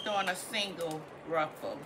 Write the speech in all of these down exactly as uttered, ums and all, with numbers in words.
just on a single ruffle.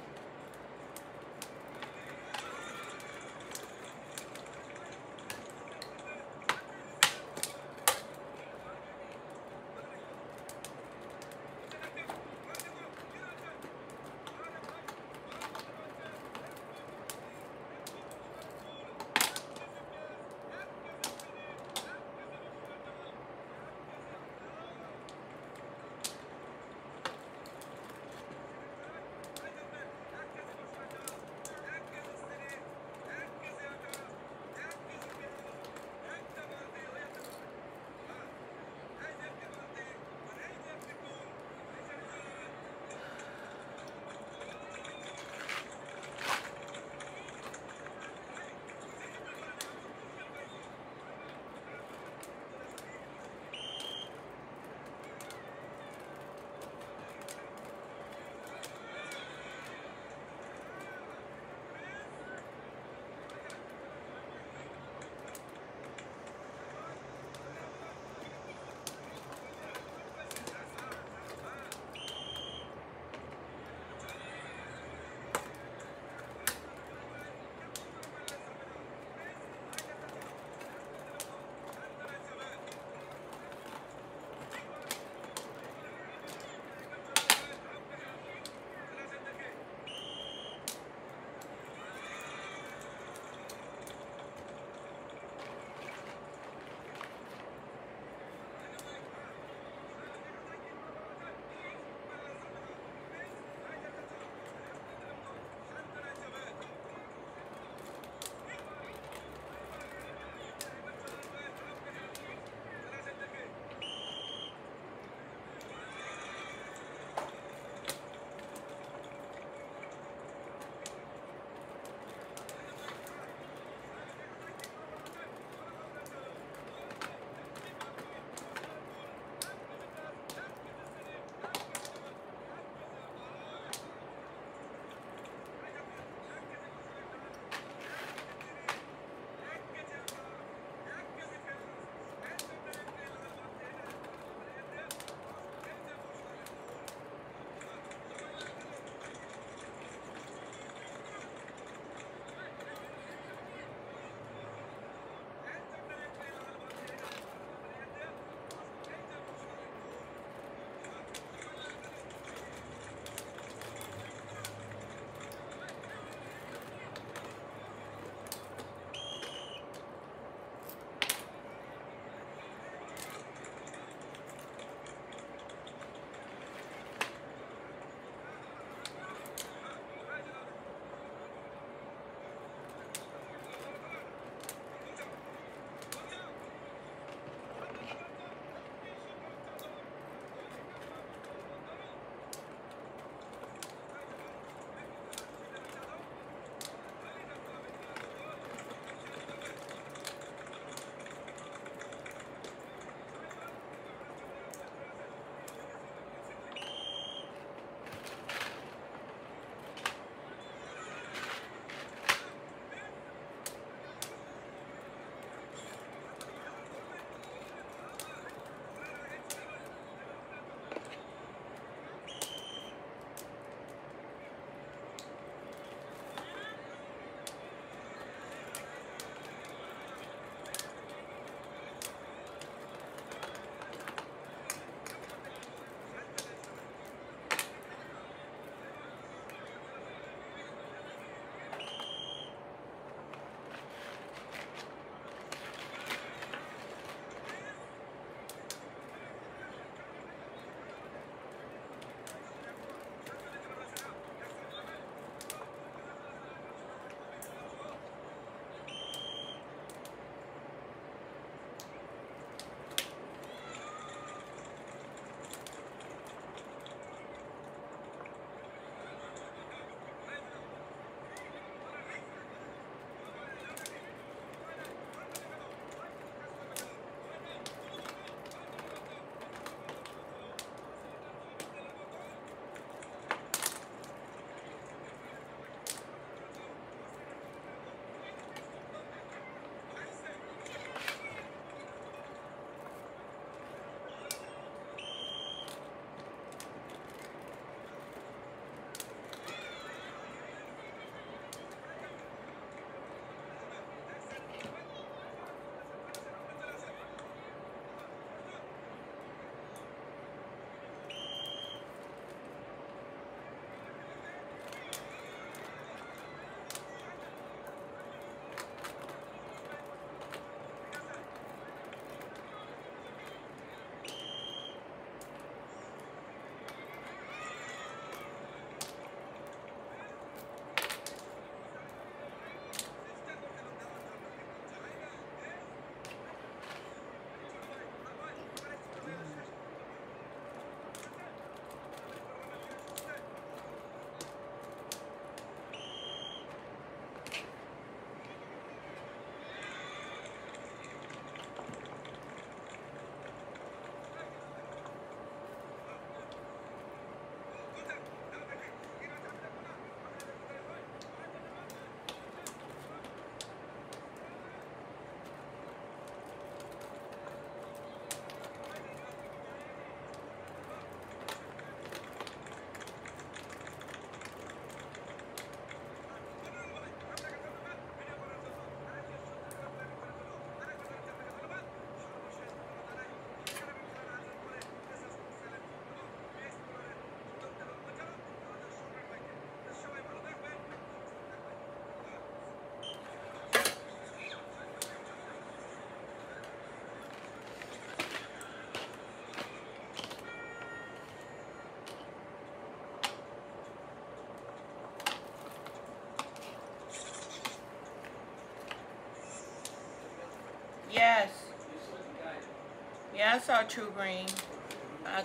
Yeah, I saw True Green. I,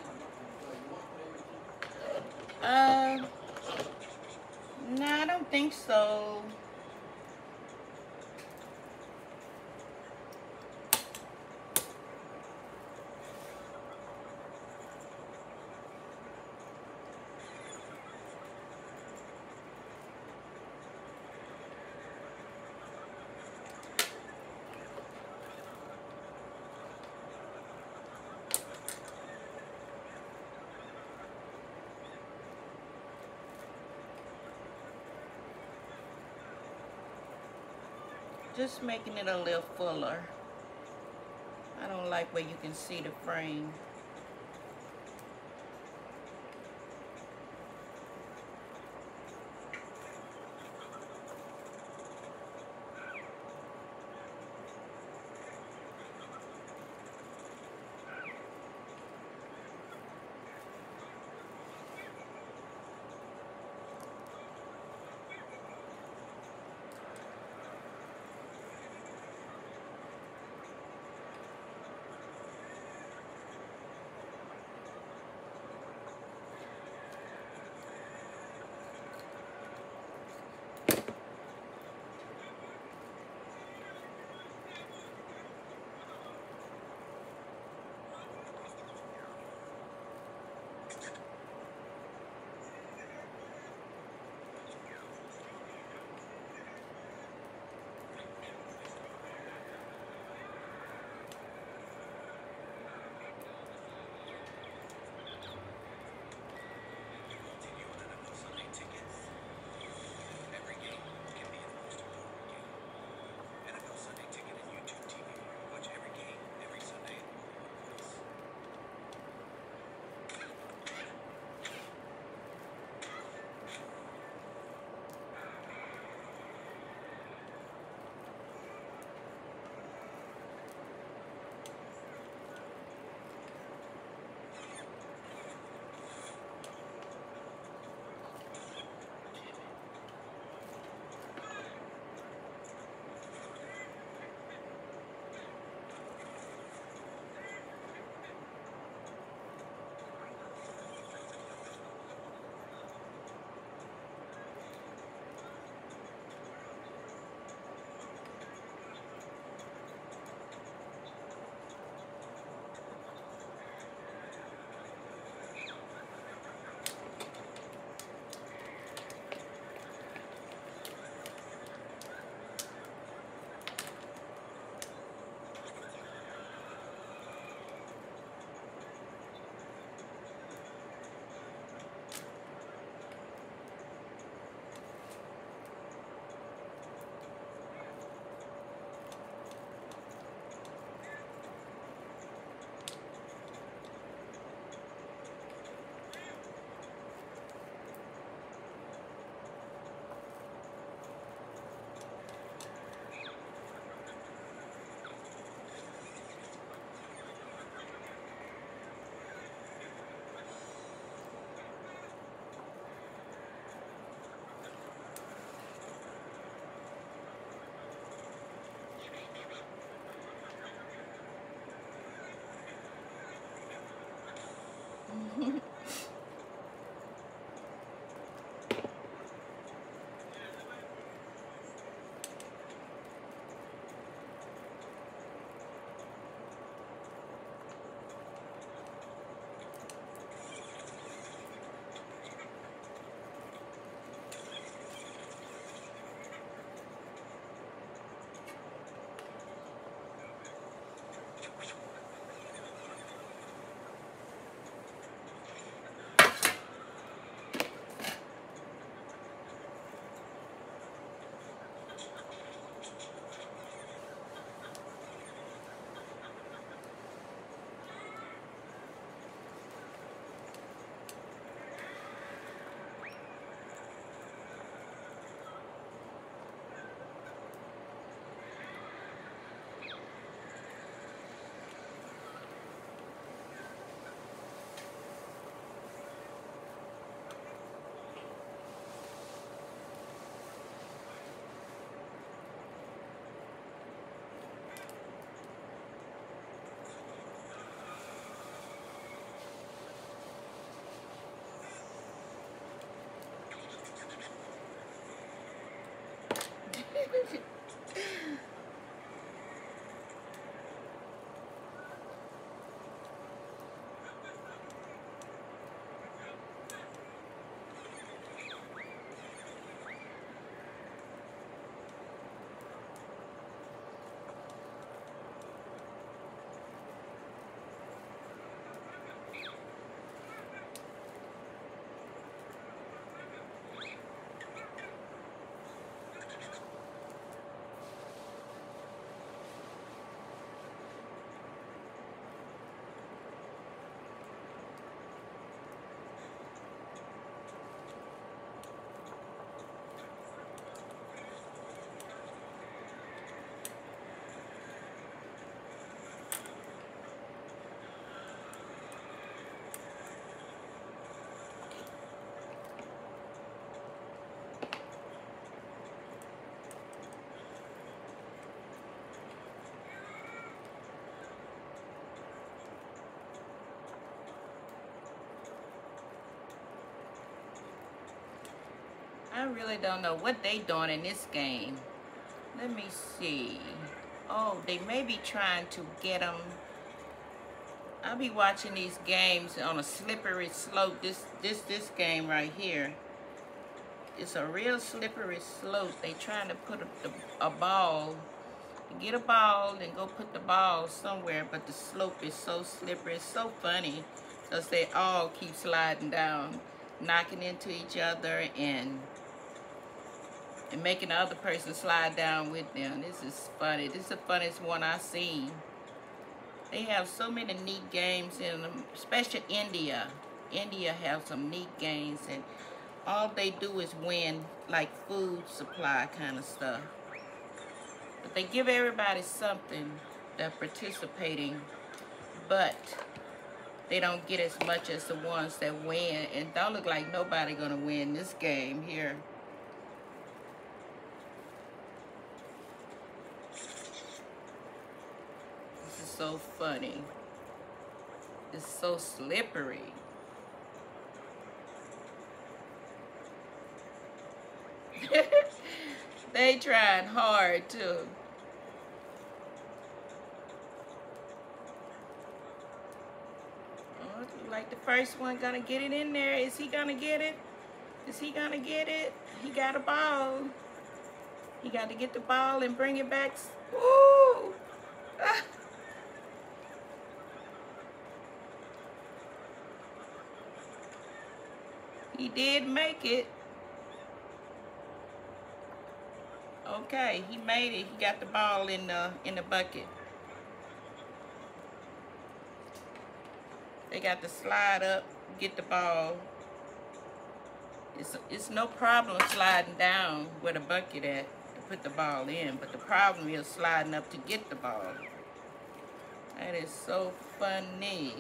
uh, no, I don't think so. Just making it a little fuller. I don't like where you can see the frame. I really don't know what they doing in this game. Let me see. Oh, they may be trying to get them. I'll be watching these games on a slippery slope. This this this game right here. It's a real slippery slope. They trying to put a, a ball. Get a ball and go put the ball somewhere, but the slope is so slippery. It's so funny because they all keep sliding down, knocking into each other and and making the other person slide down with them. This is funny. This is the funniest one I've seen. They have so many neat games in them, especially India. India have some neat games, and all they do is win, like food supply kind of stuff. But they give everybody something they're participating, but they don't get as much as the ones that win. And don't look like nobody gonna win this game here. This is so funny. It's so slippery. They trying hard too. Oh, like the first one gonna get it in there. Is he gonna get it? Is he gonna get it? He got a ball. He got to get the ball and bring it back. Woo! Ah. He did make it. Okay, he made it. He got the ball in the in the bucket. They got to slide up, get the ball. It's it's no problem sliding down where the bucket at to put the ball in, but the problem is sliding up to get the ball. That is so funny.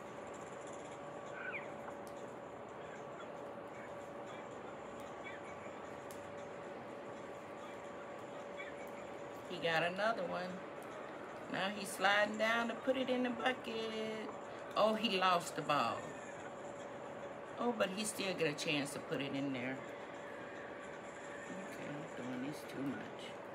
He got another one. Now he's sliding down to put it in the bucket. Oh, he lost the ball. Oh, but he still get a chance to put it in there. Okay, I'm doing this too much.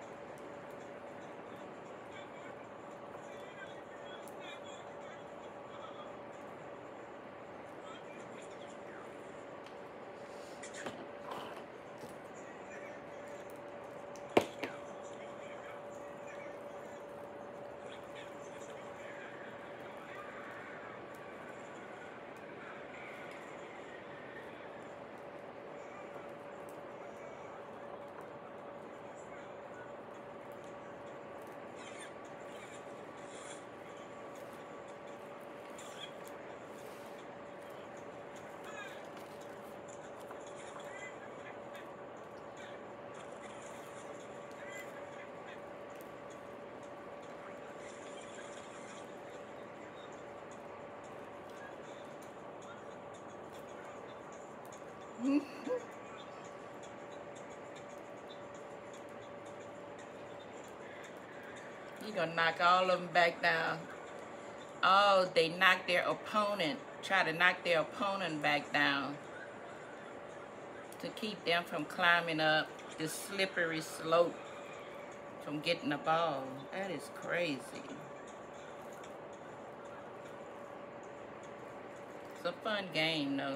You're gonna knock all of them back down. Oh, they knocked their opponent, try to knock their opponent back down to keep them from climbing up this slippery slope from getting the ball. That is crazy. It's a fun game though.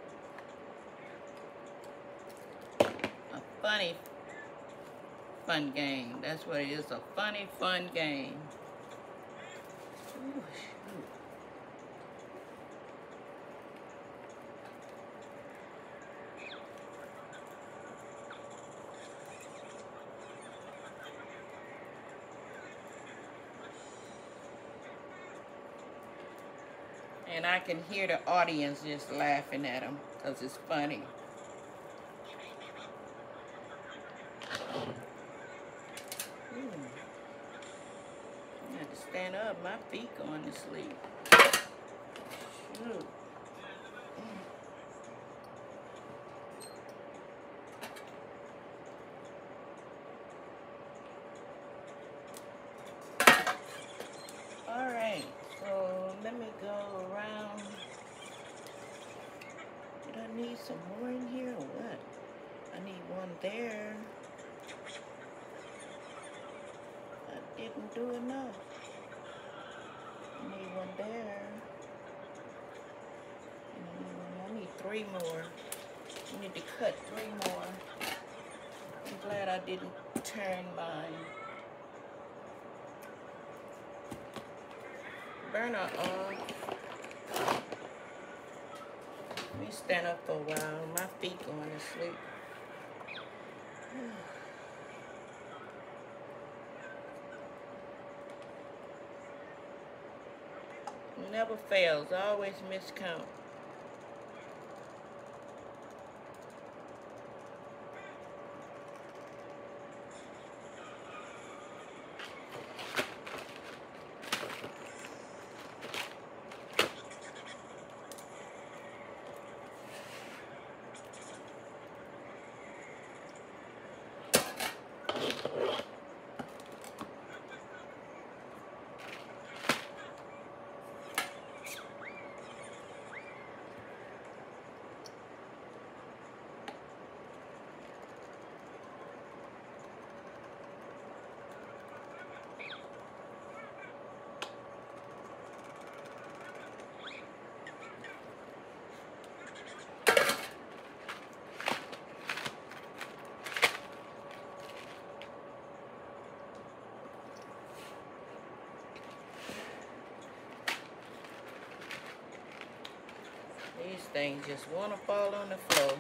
A funny fun game. That's what it is, a funny fun game. Ooh, shoot. And I can hear the audience just laughing at them because it's funny. Stand up, my feet going to sleep. Shoot. All right, so let me go around. Did I need some more in here or what? I need one there. I didn't do enough. I need one there. And I need one. I need three more. I need to cut three more. I'm glad I didn't turn mine. Burner off. Let me stand up for a while. My feet going to sleep. Never fails. Always miscount. These things just want to fall on the floor.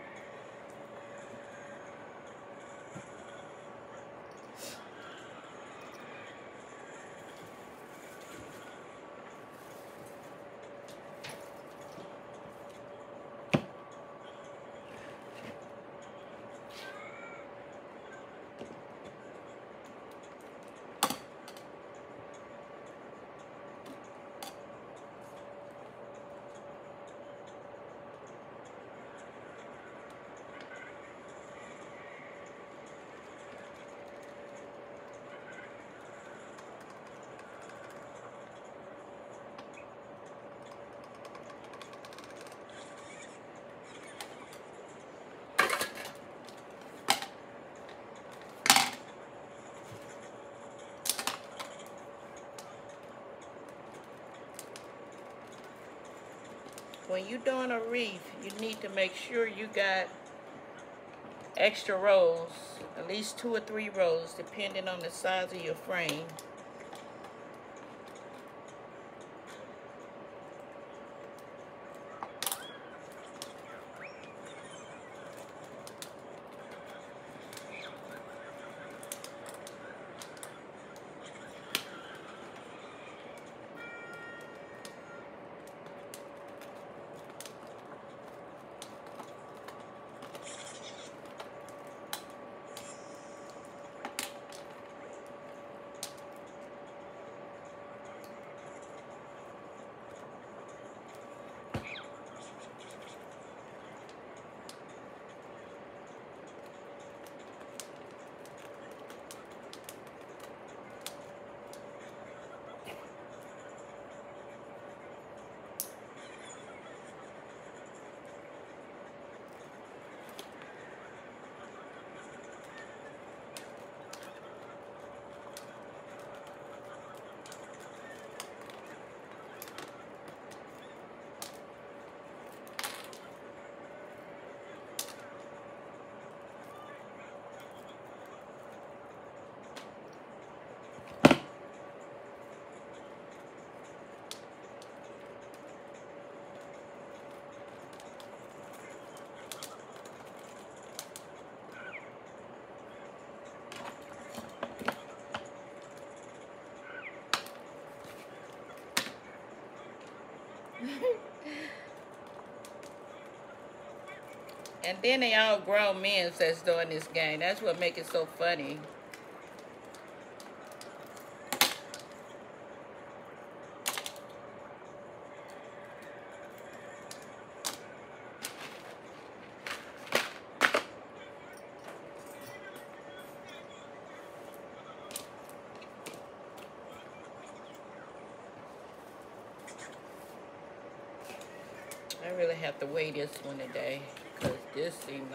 When you're doing a wreath, you need to make sure you got extra rows, at least two or three rows, depending on the size of your frame. And then they all grown men that's doing this game. That's what makes it so funny. I really have to weigh this one today because this seems